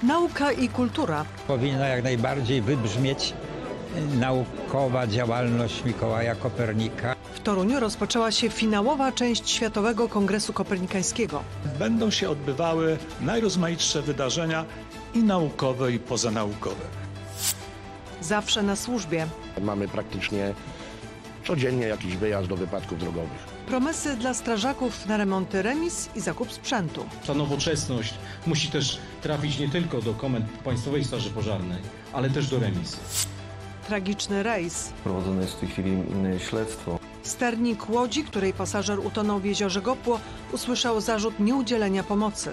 Nauka i kultura. Powinna jak najbardziej wybrzmieć naukowa działalność Mikołaja Kopernika. W Toruniu rozpoczęła się finałowa część Światowego Kongresu Kopernikańskiego. Będą się odbywały najrozmaitsze wydarzenia i naukowe, i pozanaukowe. Zawsze na służbie. Mamy praktycznie codziennie jakiś wyjazd do wypadków drogowych. Promesy dla strażaków na remonty remis i zakup sprzętu. Ta nowoczesność musi też trafić nie tylko do komend Państwowej Straży Pożarnej, ale też do remis. Tragiczny rejs. Prowadzone jest w tej chwili śledztwo. Sternik łodzi, której pasażer utonął w jeziorze Gopło, usłyszał zarzut nieudzielenia pomocy.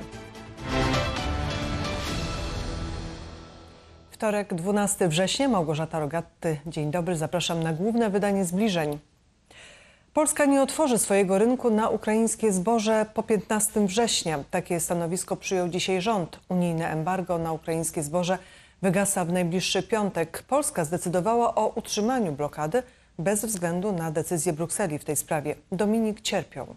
Wtorek, 12 września, Małgorzata Rogatty. Dzień dobry, zapraszam na główne wydanie Zbliżeń. Polska nie otworzy swojego rynku na ukraińskie zboże po 15 września. Takie stanowisko przyjął dzisiaj rząd. Unijne embargo na ukraińskie zboże wygasa w najbliższy piątek. Polska zdecydowała o utrzymaniu blokady bez względu na decyzję Brukseli w tej sprawie. Dominik Cierpią.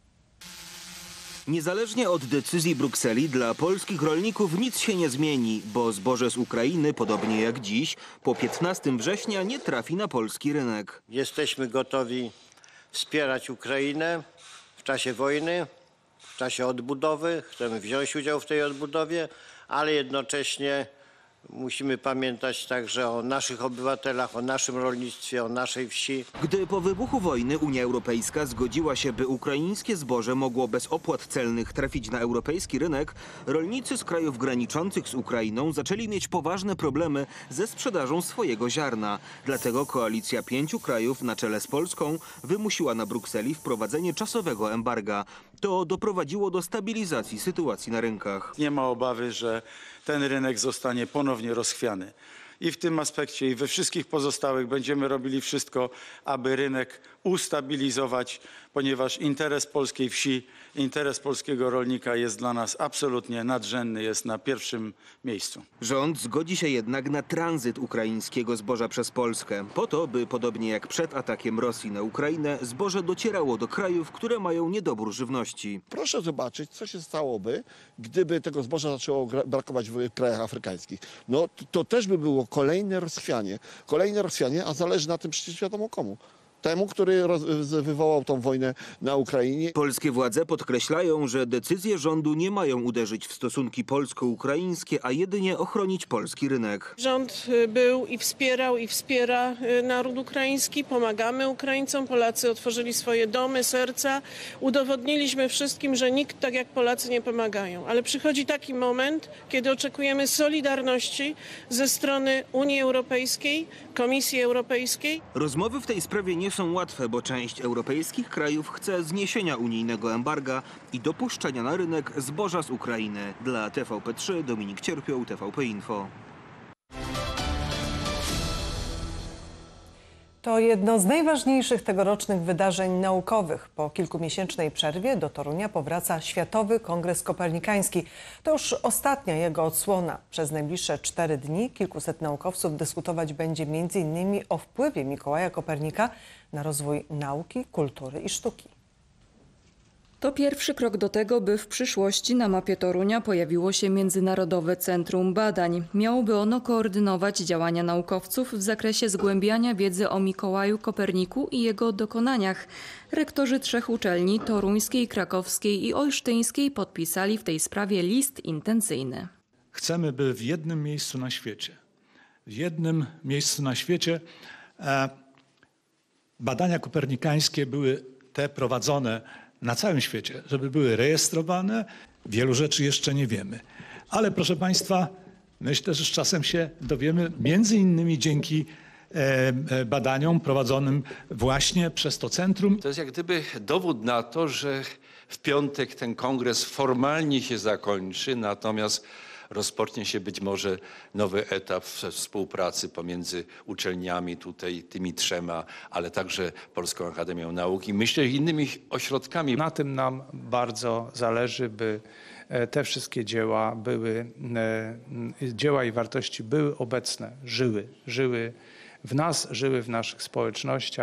Niezależnie od decyzji Brukseli dla polskich rolników nic się nie zmieni, bo zboże z Ukrainy, podobnie jak dziś, po 15 września nie trafi na polski rynek. Jesteśmy gotowi wspierać Ukrainę w czasie wojny, w czasie odbudowy. Chcemy wziąć udział w tej odbudowie, ale jednocześnie musimy pamiętać także o naszych obywatelach, o naszym rolnictwie, o naszej wsi. Gdy po wybuchu wojny Unia Europejska zgodziła się, by ukraińskie zboże mogło bez opłat celnych trafić na europejski rynek, rolnicy z krajów graniczących z Ukrainą zaczęli mieć poważne problemy ze sprzedażą swojego ziarna. Dlatego koalicja 5 krajów na czele z Polską wymusiła na Brukseli wprowadzenie czasowego embarga. To doprowadziło do stabilizacji sytuacji na rynkach. Nie ma obawy, że ten rynek zostanie ponownie rozchwiany. I w tym aspekcie, i we wszystkich pozostałych będziemy robili wszystko, aby rynek ustabilizować, ponieważ interes polskiej wsi, interes polskiego rolnika jest dla nas absolutnie nadrzędny, jest na pierwszym miejscu. Rząd zgodzi się jednak na tranzyt ukraińskiego zboża przez Polskę, po to, by podobnie jak przed atakiem Rosji na Ukrainę, zboże docierało do krajów, które mają niedobór żywności. Proszę zobaczyć, co się stałoby, gdyby tego zboża zaczęło brakować w krajach afrykańskich. No to też by było kolejne rozchwianie, a zależy na tym przecież wiadomo komu. Temu, który wywołał tą wojnę na Ukrainie. Polskie władze podkreślają, że decyzje rządu nie mają uderzyć w stosunki polsko-ukraińskie, a jedynie ochronić polski rynek. Rząd był i wspiera naród ukraiński. Pomagamy Ukraińcom. Polacy otworzyli swoje domy, serca. Udowodniliśmy wszystkim, że nikt tak jak Polacy nie pomagają. Ale przychodzi taki moment, kiedy oczekujemy solidarności ze strony Unii Europejskiej, Komisji Europejskiej. Rozmowy w tej sprawie nie są łatwe, bo część europejskich krajów chce zniesienia unijnego embarga i dopuszczenia na rynek zboża z Ukrainy. Dla TVP3 Dominik Cierpioł, TVP Info. To jedno z najważniejszych tegorocznych wydarzeń naukowych. Po kilkumiesięcznej przerwie do Torunia powraca Światowy Kongres Kopernikański. To już ostatnia jego odsłona. Przez najbliższe 4 dni kilkuset naukowców dyskutować będzie m.in. o wpływie Mikołaja Kopernika na rozwój nauki, kultury i sztuki. To pierwszy krok do tego, by w przyszłości na mapie Torunia pojawiło się Międzynarodowe Centrum Badań. Miałoby ono koordynować działania naukowców w zakresie zgłębiania wiedzy o Mikołaju Koperniku i jego dokonaniach. Rektorzy 3 uczelni, toruńskiej, krakowskiej i olsztyńskiej, podpisali w tej sprawie list intencyjny. Chcemy, by w jednym miejscu na świecie badania kopernikańskie były te prowadzone na całym świecie, żeby były rejestrowane. Wielu rzeczy jeszcze nie wiemy. Ale proszę Państwa, myślę, że z czasem się dowiemy, między innymi dzięki badaniom prowadzonym właśnie przez to centrum. To jest jak gdyby dowód na to, że w piątek ten kongres formalnie się zakończy, natomiast rozpocznie się być może nowy etap współpracy pomiędzy uczelniami tutaj, tymi 3, ale także Polską Akademią Nauk i myślę innymi ośrodkami. Na tym nam bardzo zależy, by te wszystkie dzieła i wartości były obecne, żyły w nas, żyły w naszych społecznościach.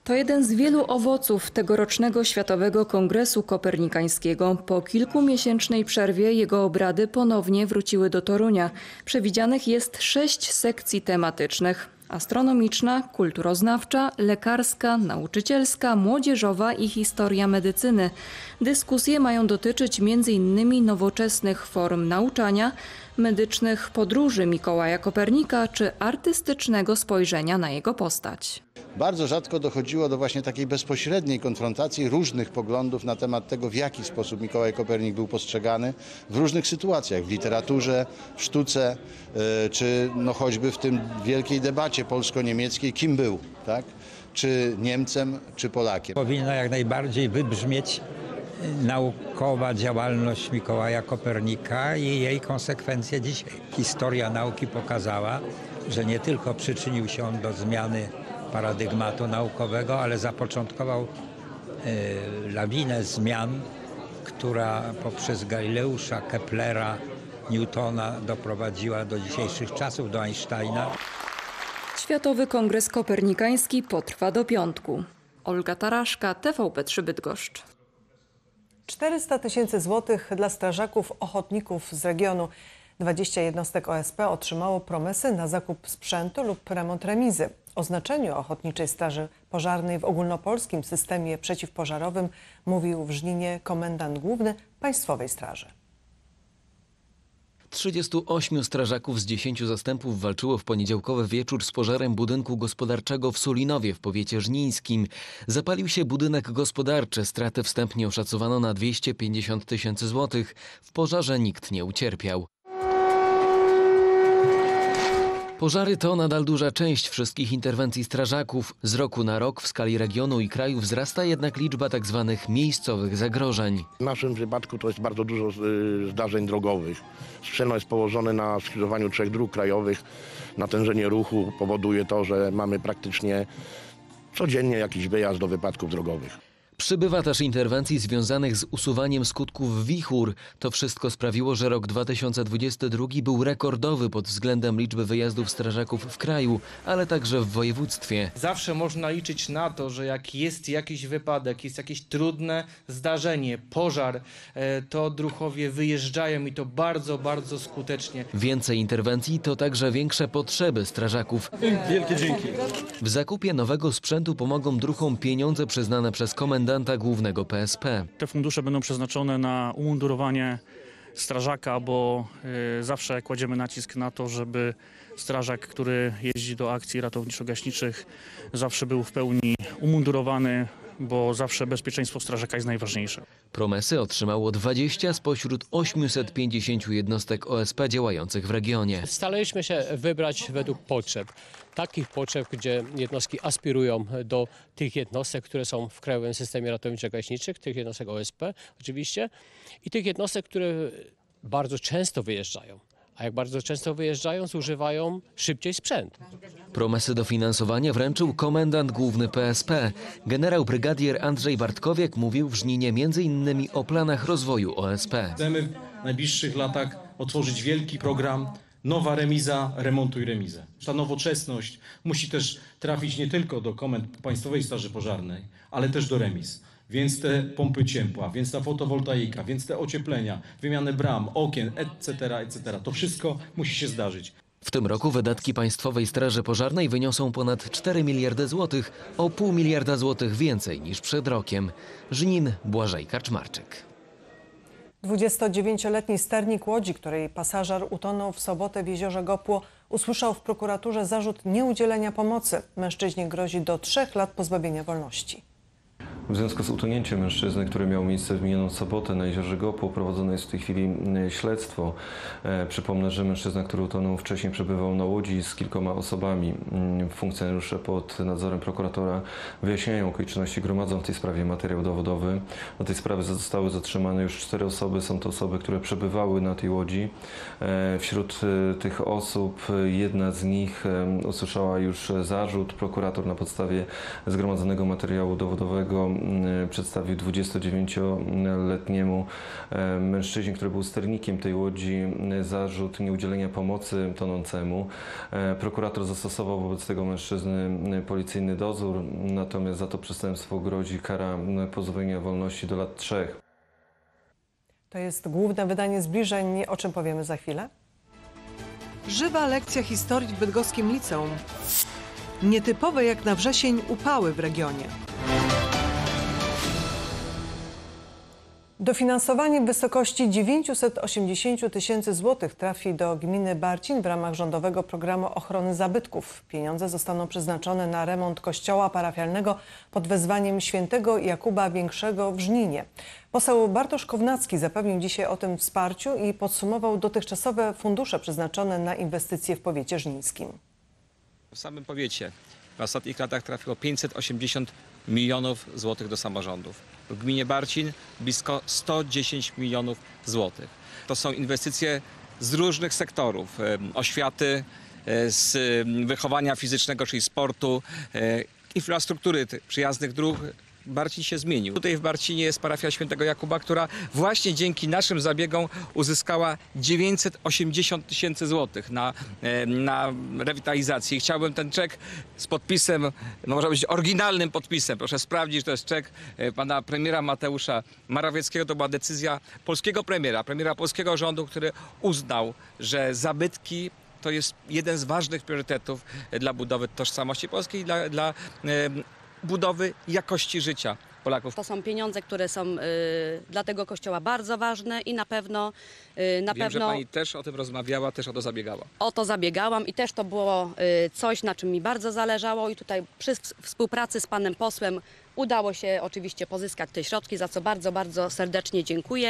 To jeden z wielu owoców tegorocznego Światowego Kongresu Kopernikańskiego. Po kilkumiesięcznej przerwie jego obrady ponownie wróciły do Torunia. Przewidzianych jest 6 sekcji tematycznych: astronomiczna, kulturoznawcza, lekarska, nauczycielska, młodzieżowa i historia medycyny. Dyskusje mają dotyczyć m.in. nowoczesnych form nauczania, medycznych podróży Mikołaja Kopernika czy artystycznego spojrzenia na jego postać. Bardzo rzadko dochodziło do właśnie takiej bezpośredniej konfrontacji różnych poglądów na temat tego, w jaki sposób Mikołaj Kopernik był postrzegany w różnych sytuacjach, w literaturze, w sztuce, czy no choćby w tym wielkiej debacie polsko-niemieckiej, kim był, tak? Czy Niemcem, czy Polakiem. Powinna jak najbardziej wybrzmieć naukowa działalność Mikołaja Kopernika i jej konsekwencje dzisiaj. Historia nauki pokazała, że nie tylko przyczynił się on do zmiany paradygmatu naukowego, ale zapoczątkował lawinę zmian, która poprzez Galileusza, Keplera, Newtona doprowadziła do dzisiejszych czasów, do Einsteina. Światowy Kongres Kopernikański potrwa do piątku. Olga Taraszka, TVP3 Bydgoszcz. 400 000 złotych dla strażaków ochotników z regionu. 20 jednostek OSP otrzymało promesy na zakup sprzętu lub remont remizy. O znaczeniu Ochotniczej Straży Pożarnej w ogólnopolskim systemie przeciwpożarowym mówił w Żninie komendant główny Państwowej Straży. 38 strażaków z 10 zastępów walczyło w poniedziałkowy wieczór z pożarem budynku gospodarczego w Sulinowie w powiecie żnińskim. Zapalił się budynek gospodarczy. Straty wstępnie oszacowano na 250 000 złotych. W pożarze nikt nie ucierpiał. Pożary to nadal duża część wszystkich interwencji strażaków. Z roku na rok w skali regionu i kraju wzrasta jednak liczba tzw. miejscowych zagrożeń. W naszym przypadku to jest bardzo dużo zdarzeń drogowych. Sprzęt jest położony na skrzyżowaniu 3 dróg krajowych. Natężenie ruchu powoduje to, że mamy praktycznie codziennie jakiś wyjazd do wypadków drogowych. Przybywa też interwencji związanych z usuwaniem skutków wichur. To wszystko sprawiło, że rok 2022 był rekordowy pod względem liczby wyjazdów strażaków w kraju, ale także w województwie. Zawsze można liczyć na to, że jak jest jakiś wypadek, jest jakieś trudne zdarzenie, pożar, to druhowie wyjeżdżają i to bardzo, bardzo skutecznie. Więcej interwencji to także większe potrzeby strażaków. Wielkie dzięki. W zakupie nowego sprzętu pomogą druchom pieniądze przyznane przez komendanta głównego PSP. Te fundusze będą przeznaczone na umundurowanie strażaka, bo zawsze kładziemy nacisk na to, żeby strażak, który jeździ do akcji ratowniczo-gaśniczych, zawsze był w pełni umundurowany, bo zawsze bezpieczeństwo strażaka jest najważniejsze. Promesy otrzymało 20 spośród 850 jednostek OSP działających w regionie. Staraliśmy się wybrać według potrzeb. Takich potrzeb, gdzie jednostki aspirują do tych jednostek, które są w krajowym systemie ratowniczo-gaśniczych, tych jednostek OSP oczywiście i tych jednostek, które bardzo często wyjeżdżają. A jak bardzo często wyjeżdżają, zużywają szybciej sprzęt. Promesy dofinansowania wręczył komendant główny PSP. Generał brygadier Andrzej Bartkowiak mówił w Żninie m.in. o planach rozwoju OSP. Chcemy w najbliższych latach otworzyć wielki program Nowa remiza, remontuj remizę. Ta nowoczesność musi też trafić nie tylko do komend Państwowej Straży Pożarnej, ale też do remiz. Więc te pompy ciepła, więc ta fotowoltaika, więc te ocieplenia, wymiany bram, okien, etc. To wszystko musi się zdarzyć. W tym roku wydatki Państwowej Straży Pożarnej wyniosą ponad 4 miliardy złotych, o $0,5 miliarda złotych więcej niż przed rokiem. Żnin, Błażej Kaczmarczyk. 29-letni sternik łodzi, której pasażer utonął w sobotę w jeziorze Gopło, usłyszał w prokuraturze zarzut nieudzielenia pomocy. Mężczyźnie grozi do 3 lat pozbawienia wolności. W związku z utonięciem mężczyzny, które miało miejsce w minioną sobotę na jeziorze Gopło, prowadzone jest w tej chwili śledztwo. Przypomnę, że mężczyzna, który utonął, wcześniej przebywał na łodzi z kilkoma osobami. Funkcjonariusze pod nadzorem prokuratora wyjaśniają okoliczności, gromadzą w tej sprawie materiał dowodowy. Do tej sprawy zostały zatrzymane już 4 osoby. Są to osoby, które przebywały na tej łodzi. Wśród tych osób jedna z nich usłyszała już zarzut. Prokurator na podstawie zgromadzonego materiału dowodowego przedstawił 29-letniemu mężczyźnie, który był sternikiem tej łodzi, zarzut nieudzielenia pomocy tonącemu. Prokurator zastosował wobec tego mężczyzny policyjny dozór, natomiast za to przestępstwo grozi kara pozbawienia wolności do lat 3. To jest główne wydanie Zbliżeń, o czym powiemy za chwilę. Żywa lekcja historii w bydgoskim liceum. Nietypowe jak na wrzesień upały w regionie. Dofinansowanie w wysokości 980 tysięcy złotych trafi do gminy Barcin w ramach rządowego programu ochrony zabytków. Pieniądze zostaną przeznaczone na remont kościoła parafialnego pod wezwaniem świętego Jakuba Większego w Żninie. Poseł Bartosz Kownacki zapewnił dzisiaj o tym wsparciu i podsumował dotychczasowe fundusze przeznaczone na inwestycje w powiecie żnińskim. W samym powiecie w ostatnich latach trafiło 580 milionów złotych do samorządów. W gminie Barcin blisko 110 milionów złotych. To są inwestycje z różnych sektorów. Oświaty, z wychowania fizycznego, czyli sportu, infrastruktury, przyjaznych dróg. Barcin się zmienił. Tutaj w Barcinie jest parafia świętego Jakuba, która właśnie dzięki naszym zabiegom uzyskała 980 tysięcy złotych na rewitalizację. Chciałbym ten czek z podpisem, no może być oryginalnym podpisem, proszę sprawdzić, to jest czek pana premiera Mateusza Morawieckiego. To była decyzja polskiego premiera polskiego rządu, który uznał, że zabytki to jest jeden z ważnych priorytetów dla budowy tożsamości polskiej i dla budowy jakości życia Polaków. To są pieniądze, które są dla tego kościoła bardzo ważne i na pewno Wiem, że pani też o tym rozmawiała, też o to zabiegała. o to zabiegałam i też to było coś, na czym mi bardzo zależało i tutaj przy współpracy z panem posłem udało się oczywiście pozyskać te środki, za co bardzo, bardzo serdecznie dziękuję.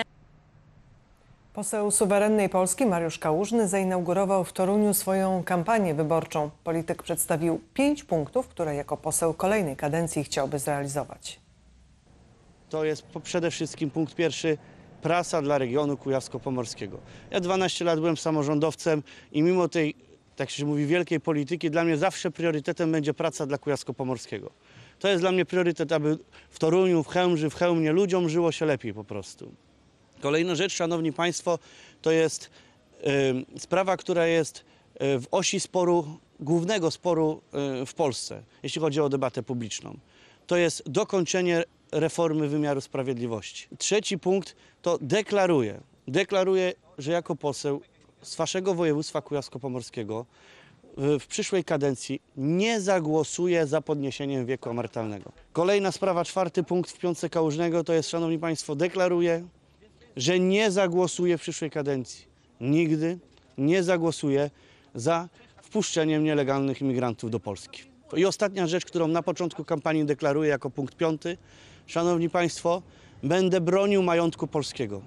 Poseł suwerennej Polski Mariusz Kałużny zainaugurował w Toruniu swoją kampanię wyborczą. Polityk przedstawił 5 punktów, które jako poseł kolejnej kadencji chciałby zrealizować. To jest przede wszystkim punkt pierwszy, prasa dla regionu kujawsko-pomorskiego. Ja 12 lat byłem samorządowcem i mimo tej, tak się mówi, wielkiej polityki, dla mnie zawsze priorytetem będzie praca dla kujawsko-pomorskiego. To jest dla mnie priorytet, aby w Toruniu, w Chełmży, w Chełmnie ludziom żyło się lepiej po prostu. Kolejna rzecz, szanowni państwo, to jest sprawa, która jest w osi sporu, głównego sporu w Polsce, jeśli chodzi o debatę publiczną. To jest dokończenie reformy wymiaru sprawiedliwości. Trzeci punkt to deklaruję, że jako poseł z waszego województwa kujawsko-pomorskiego w przyszłej kadencji nie zagłosuję za podniesieniem wieku emerytalnego. Kolejna sprawa, czwarty punkt w piątce Kałużnego to jest, szanowni państwo, deklaruję, że nie zagłosuję w przyszłej kadencji. Nigdy nie zagłosuję za wpuszczeniem nielegalnych imigrantów do Polski. I ostatnia rzecz, którą na początku kampanii deklaruję jako punkt 5. Szanowni państwo, będę bronił majątku polskiego.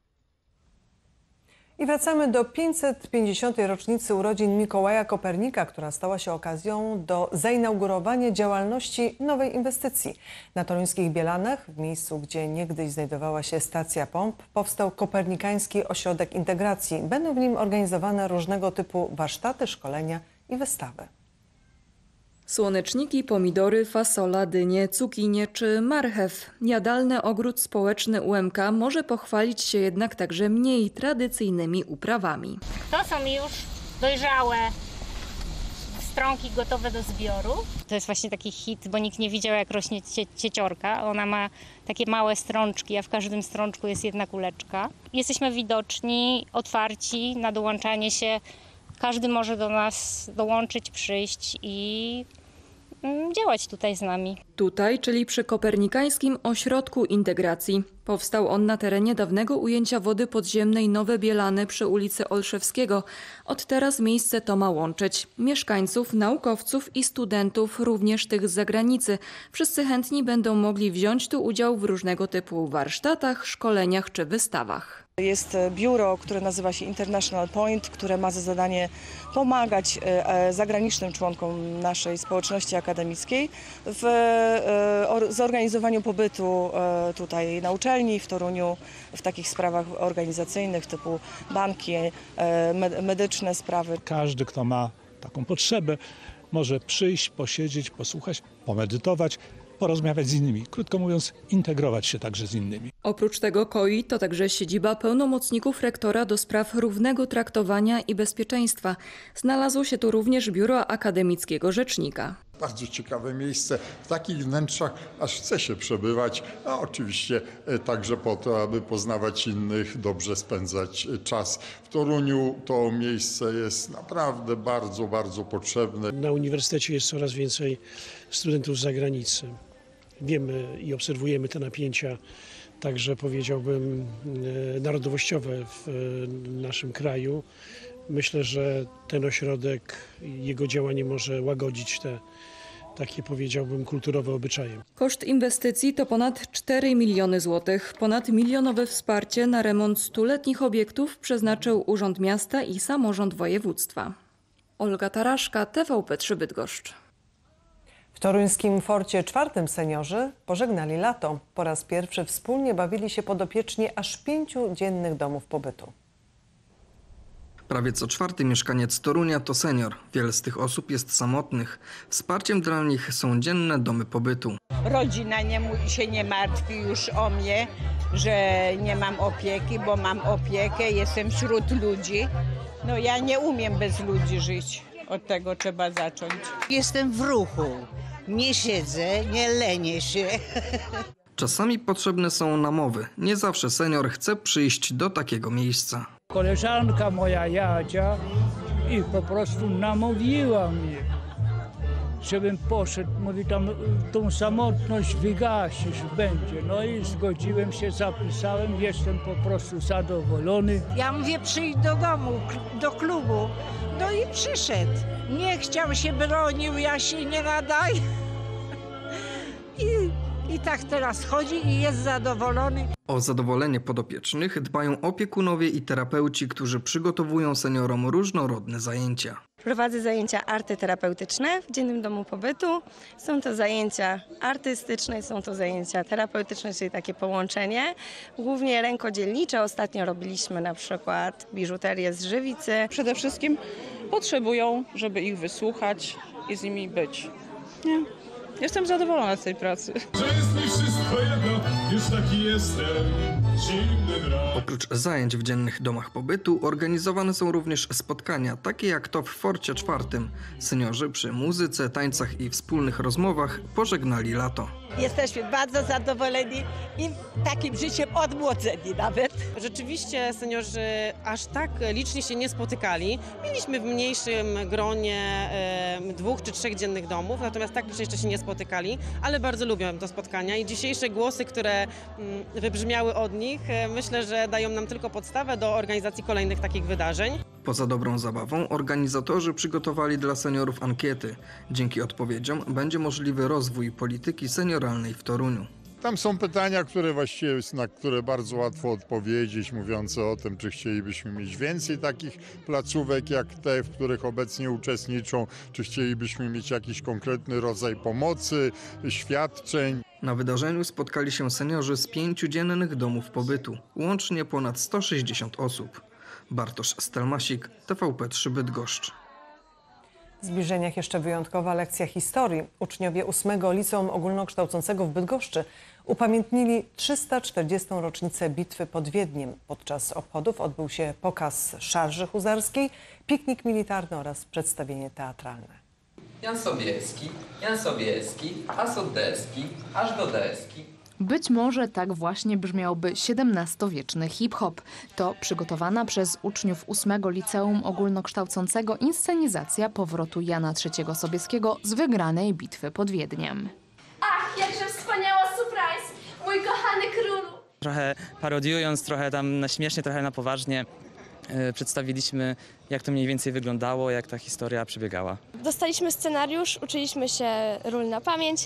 I wracamy do 550. rocznicy urodzin Mikołaja Kopernika, która stała się okazją do zainaugurowania działalności nowej inwestycji. Na toruńskich Bielanach, w miejscu, gdzie niegdyś znajdowała się stacja pomp, powstał Kopernikański Ośrodek Integracji. Będą w nim organizowane różnego typu warsztaty, szkolenia i wystawy. Słoneczniki, pomidory, fasola, dynie, cukinie czy marchew. Jadalny ogród społeczny UMK może pochwalić się jednak także mniej tradycyjnymi uprawami. To są już dojrzałe stronki gotowe do zbioru. To jest właśnie taki hit, bo nikt nie widział, jak rośnie cieciorka. Ona ma takie małe strączki, a w każdym strączku jest jedna kuleczka. Jesteśmy widoczni, otwarci na dołączanie się. Każdy może do nas dołączyć, przyjść i działać tutaj z nami. Tutaj, czyli przy Kopernikańskim Ośrodku Integracji. Powstał on na terenie dawnego ujęcia wody podziemnej Nowe Bielany przy ulicy Olszewskiego. Od teraz miejsce to ma łączyć mieszkańców, naukowców i studentów, również tych z zagranicy. Wszyscy chętni będą mogli wziąć tu udział w różnego typu warsztatach, szkoleniach czy wystawach. Jest biuro, które nazywa się International Point, które ma za zadanie pomagać zagranicznym członkom naszej społeczności akademickiej w zorganizowaniu pobytu tutaj na uczelni w Toruniu w takich sprawach organizacyjnych typu banki, medyczne sprawy. Każdy, kto ma taką potrzebę, może przyjść, posiedzieć, posłuchać, pomedytować, porozmawiać z innymi. Krótko mówiąc, integrować się także z innymi. Oprócz tego KOI to także siedziba pełnomocników rektora do spraw równego traktowania i bezpieczeństwa. Znalazło się tu również biuro akademickiego rzecznika. Bardzo ciekawe miejsce. W takich wnętrzach aż chce się przebywać, a oczywiście także po to, aby poznawać innych, dobrze spędzać czas. W Toruniu to miejsce jest naprawdę bardzo, bardzo potrzebne. Na uniwersytecie jest coraz więcej studentów z zagranicy. Wiemy i obserwujemy te napięcia, także powiedziałbym narodowościowe w naszym kraju. Myślę, że ten ośrodek, jego działanie może łagodzić te takie, powiedziałbym, kulturowe obyczaje. Koszt inwestycji to ponad 4 miliony złotych. Ponadmilionowe wsparcie na remont 100-letnich obiektów przeznaczył Urząd Miasta i Samorząd Województwa. Olga Taraszka, TVP3 Bydgoszcz. W toruńskim Forcie Czwartym seniorzy pożegnali lato. Po raz pierwszy wspólnie bawili się podopieczni aż 5 dziennych domów pobytu. Prawie co czwarty mieszkaniec Torunia to senior. Wiele z tych osób jest samotnych. Wsparciem dla nich są dzienne domy pobytu. Rodzina się nie martwi już o mnie, że nie mam opieki, bo mam opiekę, jestem wśród ludzi. No ja nie umiem bez ludzi żyć. Od tego trzeba zacząć. Jestem w ruchu. Nie siedzę, nie lenię się. Czasami potrzebne są namowy. Nie zawsze senior chce przyjść do takiego miejsca. Koleżanka moja Jadzia i po prostu namówiła mnie, żebym poszedł. Mówi, tam tą samotność wygasisz będzie. No i zgodziłem się, zapisałem, jestem po prostu zadowolony. Ja mówię, przyjdź do domu, do klubu. No i przyszedł. Nie chciał, się bronił, ja się nie nadaję. I tak teraz chodzi i jest zadowolony. O zadowolenie podopiecznych dbają opiekunowie i terapeuci, którzy przygotowują seniorom różnorodne zajęcia. Prowadzę zajęcia artyterapeutyczne w Dziennym Domu Pobytu. Są to zajęcia artystyczne, są to zajęcia terapeutyczne, czyli takie połączenie. Głównie rękodzielnicze. Ostatnio robiliśmy na przykład biżuterię z żywicy. Przede wszystkim potrzebują, żeby ich wysłuchać i z nimi być. Nie. Jestem zadowolona z tej pracy. Że jest mi wszystko jedno, już taki jestem, zimny brak. Oprócz zajęć w dziennych domach pobytu organizowane są również spotkania, takie jak to w Forcie Czwartym. Seniorzy przy muzyce, tańcach i wspólnych rozmowach pożegnali lato. Jesteśmy bardzo zadowoleni i takim życiem odmłodzeni nawet. Rzeczywiście seniorzy aż tak licznie się nie spotykali. Mieliśmy w mniejszym gronie 2 czy 3 dziennych domów, natomiast tak licznie jeszcze się nie spotykali, ale bardzo lubią te spotkania i dzisiejsze głosy, które wybrzmiały od nich, myślę, że dają nam tylko podstawę do organizacji kolejnych takich wydarzeń. Poza dobrą zabawą organizatorzy przygotowali dla seniorów ankiety. Dzięki odpowiedziom będzie możliwy rozwój polityki senioralnej w Toruniu. Tam są pytania, na które bardzo łatwo odpowiedzieć, mówiące o tym, czy chcielibyśmy mieć więcej takich placówek jak te, w których obecnie uczestniczą, czy chcielibyśmy mieć jakiś konkretny rodzaj pomocy, świadczeń. Na wydarzeniu spotkali się seniorzy z 5 dziennych domów pobytu, łącznie ponad 160 osób. Bartosz Stelmasik, TVP3 Bydgoszcz. W zbliżeniach jeszcze wyjątkowa lekcja historii. Uczniowie 8 Liceum Ogólnokształcącego w Bydgoszczy upamiętnili 340. rocznicę bitwy pod Wiedniem. Podczas obchodów odbył się pokaz szarży huzarskiej, piknik militarny oraz przedstawienie teatralne. Jan Sobieski, aż od deski, aż do deski. Być może tak właśnie brzmiałby XVII-wieczny hip-hop. To przygotowana przez uczniów 8 Liceum Ogólnokształcącego inscenizacja powrotu Jana III Sobieskiego z wygranej bitwy pod Wiedniem. Ach, jakże wspaniała surprise, mój kochany królu! Trochę parodiując, trochę tam na śmiesznie, trochę na poważnie przedstawiliśmy, jak to mniej więcej wyglądało, jak ta historia przebiegała. Dostaliśmy scenariusz, uczyliśmy się ról na pamięć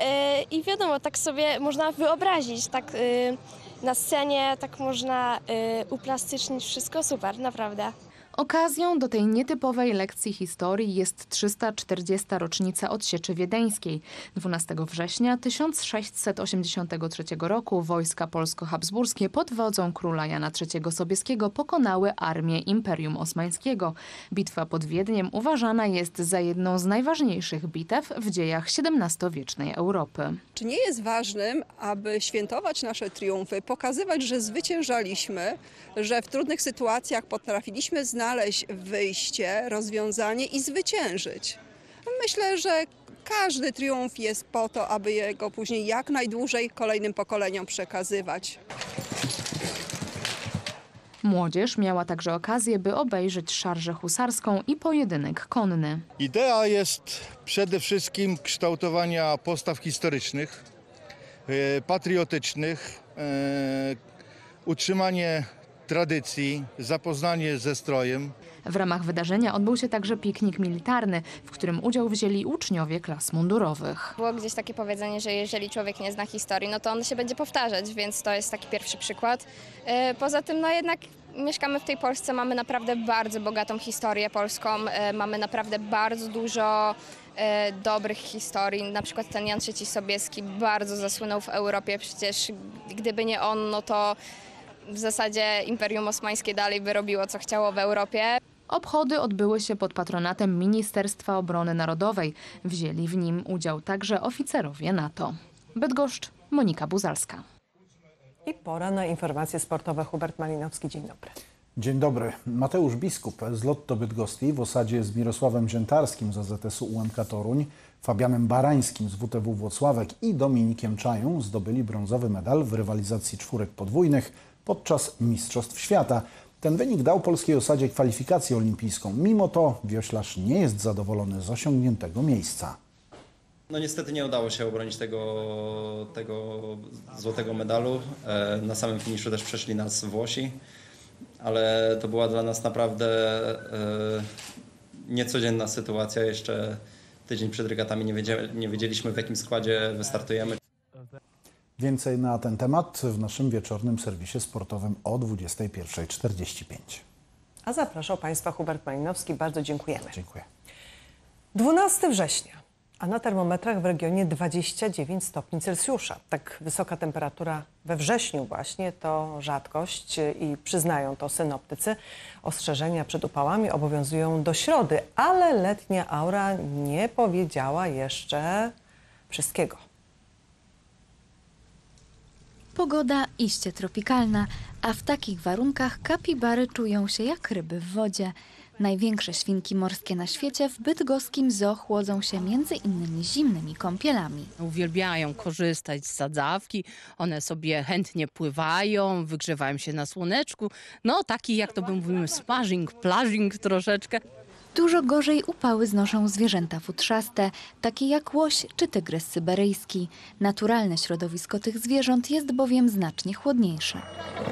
i wiadomo, tak sobie można wyobrazić, tak na scenie tak można uplastycznić wszystko, super, naprawdę. Okazją do tej nietypowej lekcji historii jest 340. rocznica odsieczy wiedeńskiej. 12 września 1683 roku wojska polsko-habsburskie pod wodzą króla Jana III Sobieskiego pokonały armię Imperium Osmańskiego. Bitwa pod Wiedniem uważana jest za jedną z najważniejszych bitew w dziejach XVII-wiecznej Europy. Czy nie jest ważnym, aby świętować nasze triumfy, pokazywać, że zwyciężaliśmy, że w trudnych sytuacjach potrafiliśmy znaleźć wyjście, rozwiązanie i zwyciężyć? Myślę, że każdy triumf jest po to, aby jego później jak najdłużej kolejnym pokoleniom przekazywać. Młodzież miała także okazję, by obejrzeć szarżę husarską i pojedynek konny. Idea jest przede wszystkim kształtowania postaw historycznych, patriotycznych, utrzymanie tradycji, zapoznanie ze strojem. W ramach wydarzenia odbył się także piknik militarny, w którym udział wzięli uczniowie klas mundurowych. Było gdzieś takie powiedzenie, że jeżeli człowiek nie zna historii, no to on się będzie powtarzać, więc to jest taki pierwszy przykład. Poza tym, no jednak mieszkamy w tej Polsce, mamy naprawdę bardzo bogatą historię polską, mamy naprawdę bardzo dużo dobrych historii. Na przykład ten Jan III Sobieski bardzo zasłynął w Europie, przecież gdyby nie on, no to w zasadzie Imperium Osmańskie dalej by robiło, co chciało w Europie. Obchody odbyły się pod patronatem Ministerstwa Obrony Narodowej. Wzięli w nim udział także oficerowie NATO. Bydgoszcz, Monika Buzalska. I pora na informacje sportowe. Hubert Malinowski, dzień dobry. Dzień dobry. Mateusz Biskup z Lotto Bydgoszczy w osadzie z Mirosławem Ziętarskim z AZS-u UMK Toruń, Fabianem Barańskim z WTW Włocławek i Dominikiem Czają zdobyli brązowy medal w rywalizacji czwórek podwójnych podczas Mistrzostw Świata. Ten wynik dał polskiej osadzie kwalifikację olimpijską. Mimo to wioślarz nie jest zadowolony z osiągniętego miejsca. No niestety nie udało się obronić tego złotego medalu. Na samym finiszu też przeszli nas Włosi, ale to była dla nas naprawdę niecodzienna sytuacja. Jeszcze tydzień przed regatami nie wiedzieliśmy, w jakim składzie wystartujemy. Więcej na ten temat w naszym wieczornym serwisie sportowym o 21:45. A zapraszał Państwa Hubert Malinowski. Bardzo dziękujemy. Dziękuję. 12 września, a na termometrach w regionie 29 stopni Celsjusza. Tak wysoka temperatura we wrześniu właśnie to rzadkość i przyznają to synoptycy. Ostrzeżenia przed upałami obowiązują do środy, ale letnia aura nie powiedziała jeszcze wszystkiego. Pogoda iście tropikalna, a w takich warunkach kapibary czują się jak ryby w wodzie. Największe świnki morskie na świecie w bydgoskim zoo chłodzą się między innymi zimnymi kąpielami. Uwielbiają korzystać z sadzawki, one sobie chętnie pływają, wygrzewają się na słoneczku. No taki, jak to mówimy, sparring, plażing troszeczkę. Dużo gorzej upały znoszą zwierzęta futrzaste, takie jak łoś czy tygrys syberyjski. Naturalne środowisko tych zwierząt jest bowiem znacznie chłodniejsze.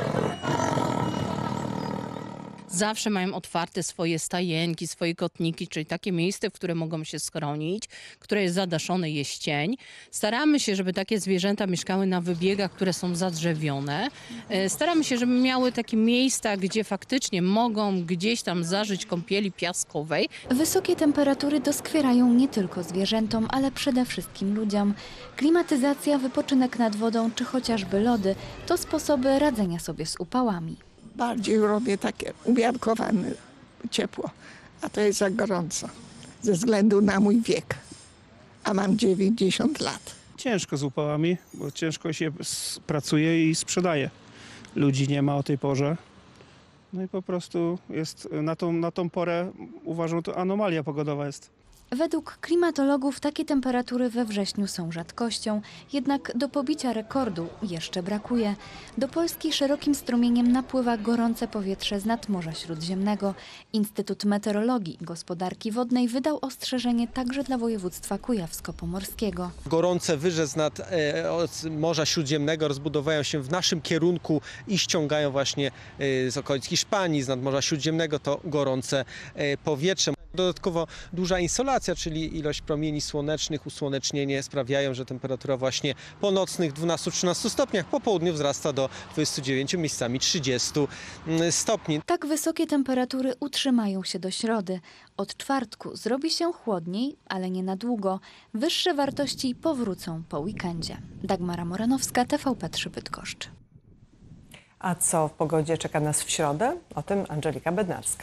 Zawsze mają otwarte swoje stajenki, swoje kotniki, czyli takie miejsce, w które mogą się schronić, które jest zadaszone, jest cień. Staramy się, żeby takie zwierzęta mieszkały na wybiegach, które są zadrzewione. Staramy się, żeby miały takie miejsca, gdzie faktycznie mogą gdzieś tam zażyć kąpieli piaskowej. Wysokie temperatury doskwierają nie tylko zwierzętom, ale przede wszystkim ludziom. Klimatyzacja, wypoczynek nad wodą czy chociażby lody to sposoby radzenia sobie z upałami. Bardziej robię takie umiarkowane ciepło, a to jest za gorąco ze względu na mój wiek, a mam 90 lat. Ciężko z upałami, bo ciężko się pracuje i sprzedaje. Ludzi nie ma o tej porze. No i po prostu jest na tą porę, uważam, to anomalia pogodowa jest. Według klimatologów takie temperatury we wrześniu są rzadkością, jednak do pobicia rekordu jeszcze brakuje. Do Polski szerokim strumieniem napływa gorące powietrze z nadmorza Śródziemnego. Instytut Meteorologii i Gospodarki Wodnej wydał ostrzeżenie także dla województwa kujawsko-pomorskiego. Gorące wyrze z nad Morza Śródziemnego rozbudowają się w naszym kierunku i ściągają właśnie z okolic Hiszpanii, z nad Morza Śródziemnego to gorące powietrze. Dodatkowo duża insolacja, czyli ilość promieni słonecznych, usłonecznienie sprawiają, że temperatura właśnie po nocnych 12-13 stopniach po południu wzrasta do 29, miejscami 30 stopni. Tak wysokie temperatury utrzymają się do środy. Od czwartku zrobi się chłodniej, ale nie na długo. Wyższe wartości powrócą po weekendzie. Dagmara Moranowska, TVP3 Bydgoszcz. A co w pogodzie czeka nas w środę? O tym Angelika Bednarska.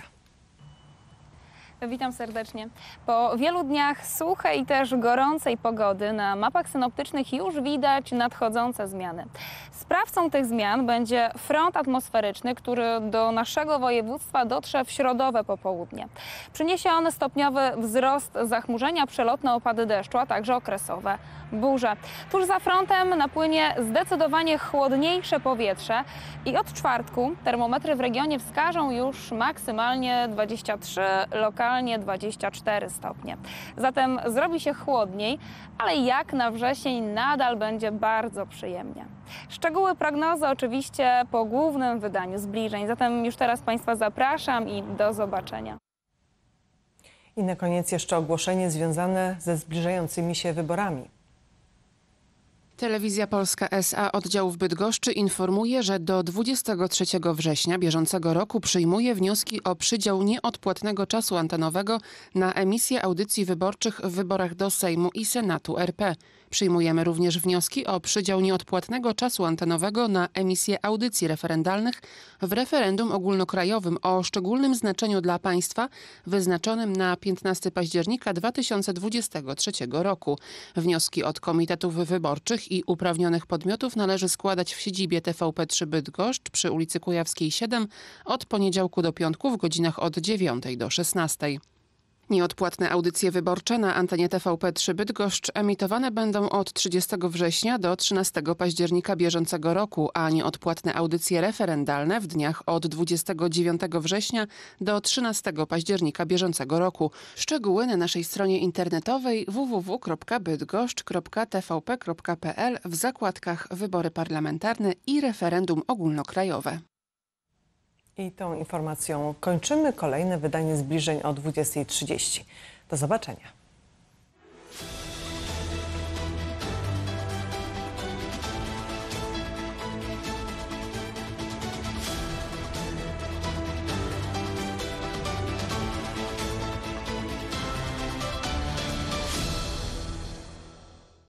Witam serdecznie. Po wielu dniach suchej i też gorącej pogody na mapach synoptycznych już widać nadchodzące zmiany. Sprawcą tych zmian będzie front atmosferyczny, który do naszego województwa dotrze w środowe popołudnie. Przyniesie on stopniowy wzrost zachmurzenia, przelotne opady deszczu, a także okresowe burze. Tuż za frontem napłynie zdecydowanie chłodniejsze powietrze i od czwartku termometry w regionie wskażą już maksymalnie 23, lokalnie 24 stopnie. Zatem zrobi się chłodniej, ale jak na wrzesień nadal będzie bardzo przyjemnie. Szczegóły prognozy oczywiście po głównym wydaniu zbliżeń. Zatem już teraz Państwa zapraszam i do zobaczenia. I na koniec jeszcze ogłoszenie związane ze zbliżającymi się wyborami. Telewizja Polska S.A. oddział w Bydgoszczy informuje, że do 23 września bieżącego roku przyjmuje wnioski o przydział nieodpłatnego czasu antenowego na emisję audycji wyborczych w wyborach do Sejmu i Senatu RP. Przyjmujemy również wnioski o przydział nieodpłatnego czasu antenowego na emisję audycji referendalnych w referendum ogólnokrajowym o szczególnym znaczeniu dla państwa wyznaczonym na 15 października 2023 roku. Wnioski od komitetów wyborczych i uprawnionych podmiotów należy składać w siedzibie TVP3 Bydgoszcz przy ulicy Kujawskiej 7 od poniedziałku do piątku w godzinach od 9 do 16. Nieodpłatne audycje wyborcze na antenie TVP3 Bydgoszcz emitowane będą od 30 września do 13 października bieżącego roku, a nieodpłatne audycje referendalne w dniach od 29 września do 13 października bieżącego roku. Szczegóły na naszej stronie internetowej www.bydgoszcz.tvp.pl w zakładkach Wybory parlamentarne i referendum ogólnokrajowe. I tą informacją kończymy kolejne wydanie zbliżeń o 20:30. Do zobaczenia.